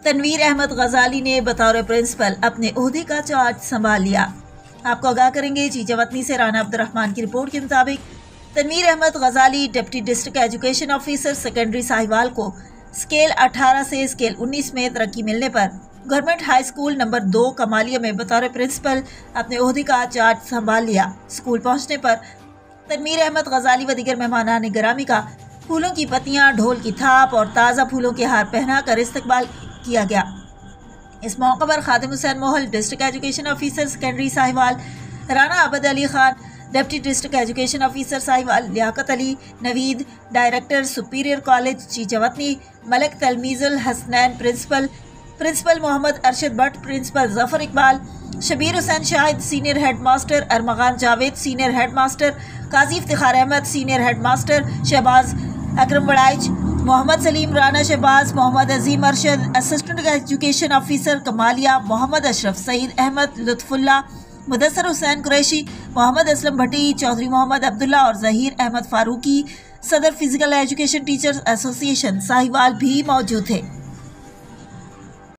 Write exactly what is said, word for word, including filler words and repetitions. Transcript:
तनवीर अहमद गजाली ने बतौर प्रिंसिपल अपने ओहदे का चार्ज संभाल लिया। आपको आगाह करेंगे चीचा वतनी से राना अब्दुर्रहमान की रिपोर्ट के मुताबिक Tanveer Ahmed Ghazali deputy district education officer secondary Sahiwal को स्केल अठारह से स्केल उन्नीस में तरक्की मिलने पर गवर्नमेंट हाई स्कूल नंबर दो कमालिया में बतौर प्रिंसिपल अपने ओहदे का चार्ज संभाल लिया। स्कूल पहुंचने पर तनवीर अहमद गजाली व दीगर मेहमानान गिरामी का फूलों की पत्तियां, ढोल की थाप और ताज़ा फूलों के हार पहना कर इस्तकबाल किया गया। इस मौके पर Khadim Hussain Mohal, district education officer secondary Sahiwal, Rana Abad Ali Khan, deputy district education officer Sahiwal, Liaquat Ali, Naveed, director superior college Chichawatni, Malik Talmeezul Hasnain principal, principal Mohammad Arshad Bhatt, principal Zafar Iqbal, Shabbir Hussain Shahid senior head master, Armaghan Javed senior head master, Qazi Iftikhar Ahmad senior head master, Shahbaz Akram Waraich, Mohammad Saleem Rana Shahbaz, Mohammad Azeem Arshad, assistant education officer Kamalia, Mohammad Ashraf, Saeed Ahmad, Lutfullah, Mudassar Hussain Qureshi, Mohammad Aslam Bhatti, Chaudhry Mohammad Abdullah और जहीर अहमद फारूकी, सदर physical education teachers association Sahiwal भी मौजूद थे।